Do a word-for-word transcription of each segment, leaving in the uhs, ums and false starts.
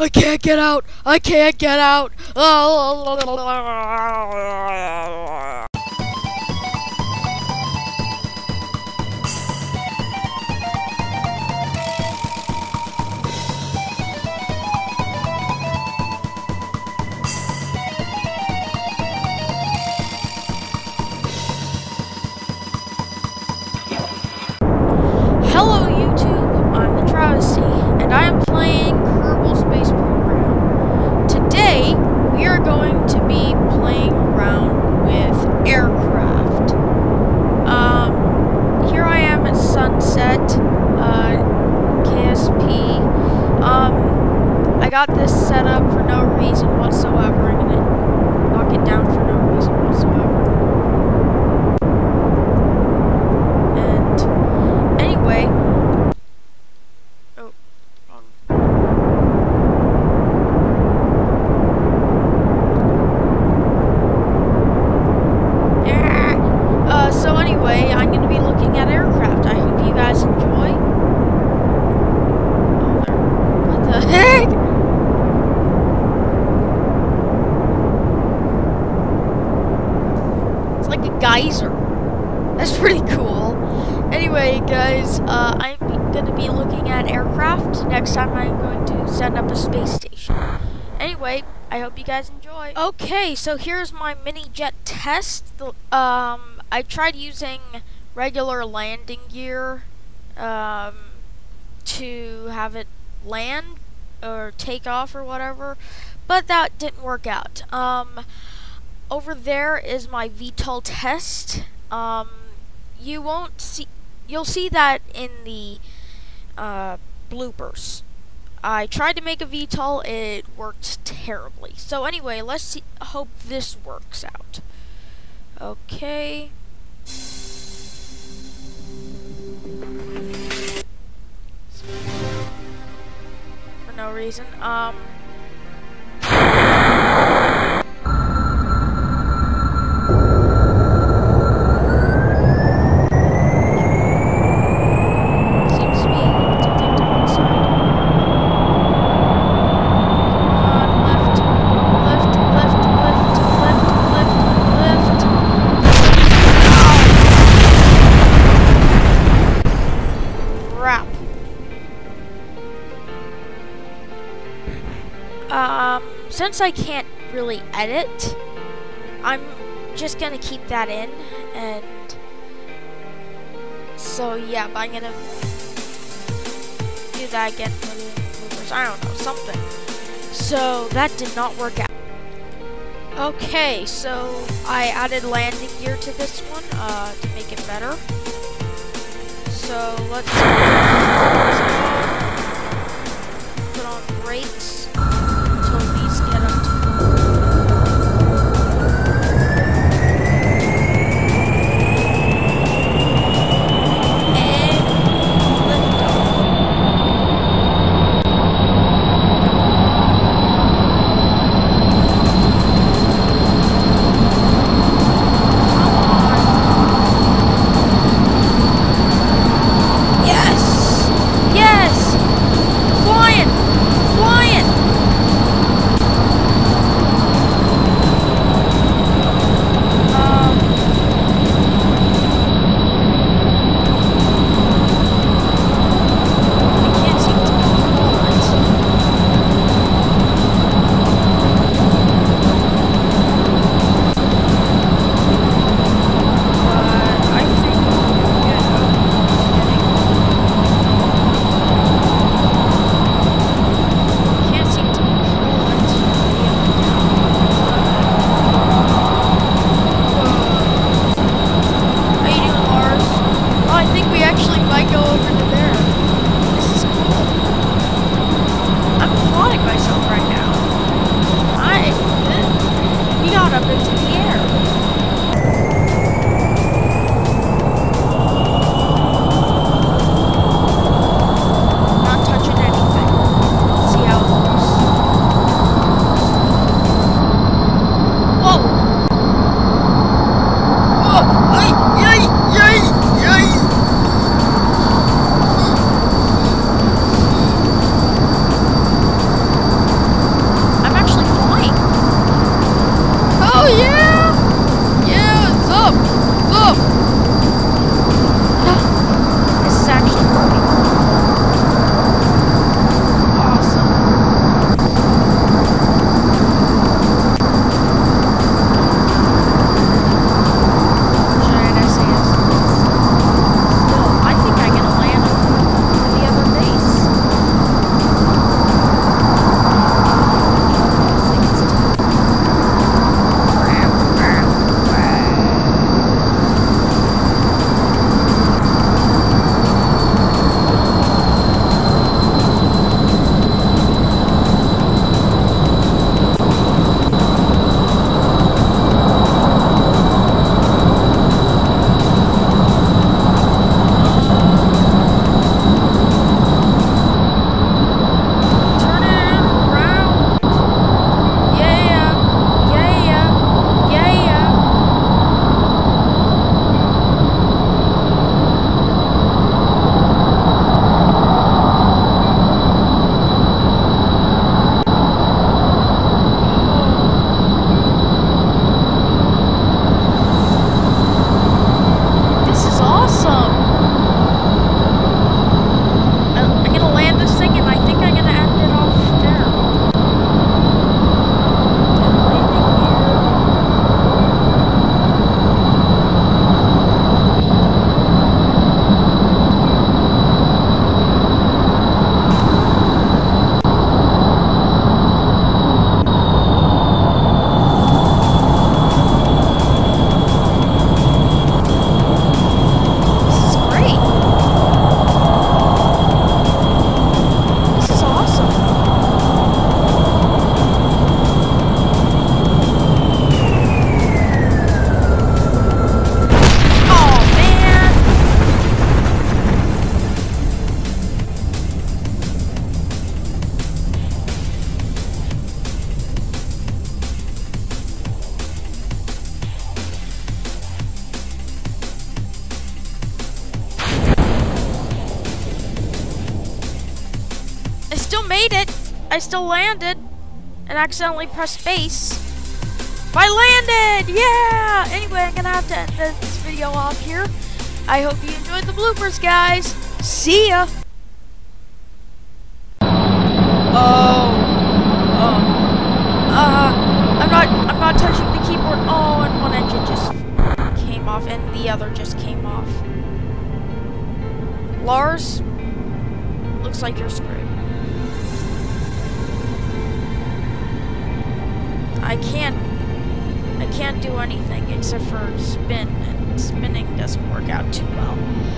I can't get out! I can't get out! Hello YouTube, I'm the Travesty, and I am playing Kerbal Space Program. Today, we are going to be playing around with aircraft. Um, here I am at Sunset, uh, K S P. Um, I got this set up for no reason whatsoever. I'm gonna knock it down for no reason whatsoever. Anyway, oh, wrong. Ah, uh, so anyway, I'm going to be looking at aircraft. I hope you guys enjoy. Oh, there. What the heck? It's like a geyser. That's pretty cool. Anyway, guys, uh, I'm going to be looking at aircraft. Next time I'm going to send up a space station. Anyway, I hope you guys enjoy. Okay, so here's my mini jet test. The, um, I tried using regular landing gear um, to have it land or take off or whatever, but that didn't work out. Um, over there is my V TOL test. Um, you won't see... You'll see that in the uh, bloopers. I tried to make a V TOL, it worked terribly. So anyway, let's see, hope this works out. Okay. For no reason. Um. Um, since I can't really edit, I'm just gonna keep that in, and so yeah, but I'm gonna do that again for the bloopers. I don't know, something. So that did not work out. Okay, so I added landing gear to this one, uh, to make it better. So let's put on brakes. made it. I still landed and accidentally pressed space. I landed! Yeah! Anyway, I'm gonna have to end this video off here. I hope you enjoyed the bloopers, guys. See ya! Oh. Oh. Uh, I'm not, I'm not touching the keyboard. Oh, and one engine just came off and the other just came off. Lars, looks like you're screwed. I can't, I can't do anything except for spin, and spinning doesn't work out too well.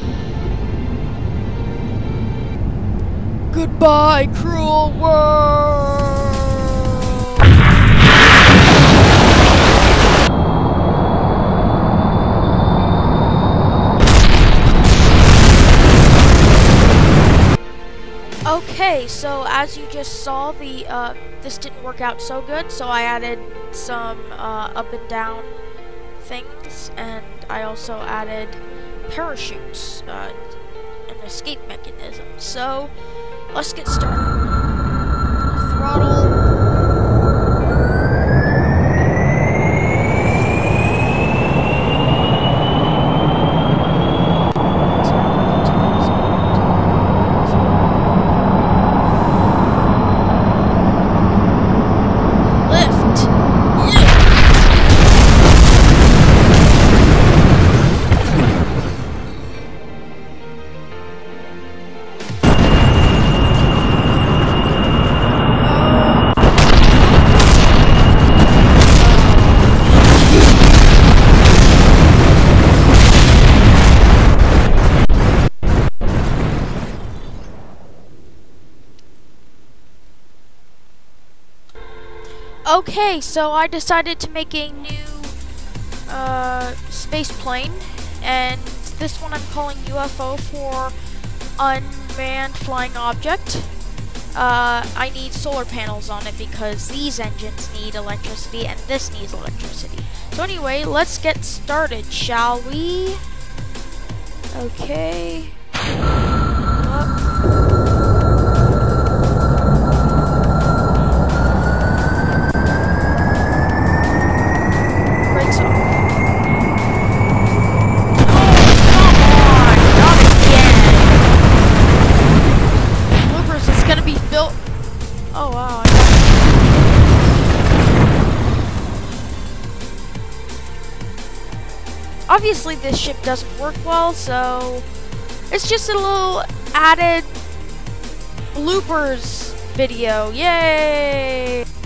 Goodbye, cruel world! Okay, so as you just saw, the uh, this didn't work out so good, so I added some uh, up and down things, and I also added parachutes, uh, and escape mechanism. So let's get started. Throttle. Okay, so I decided to make a new uh, space plane, and this one I'm calling U F O for Unmanned Flying Object. Uh, I need solar panels on it because these engines need electricity and this needs electricity. So anyway, let's get started, shall we? Okay. Up. Obviously this ship doesn't work well, so it's just a little added bloopers video. Yay!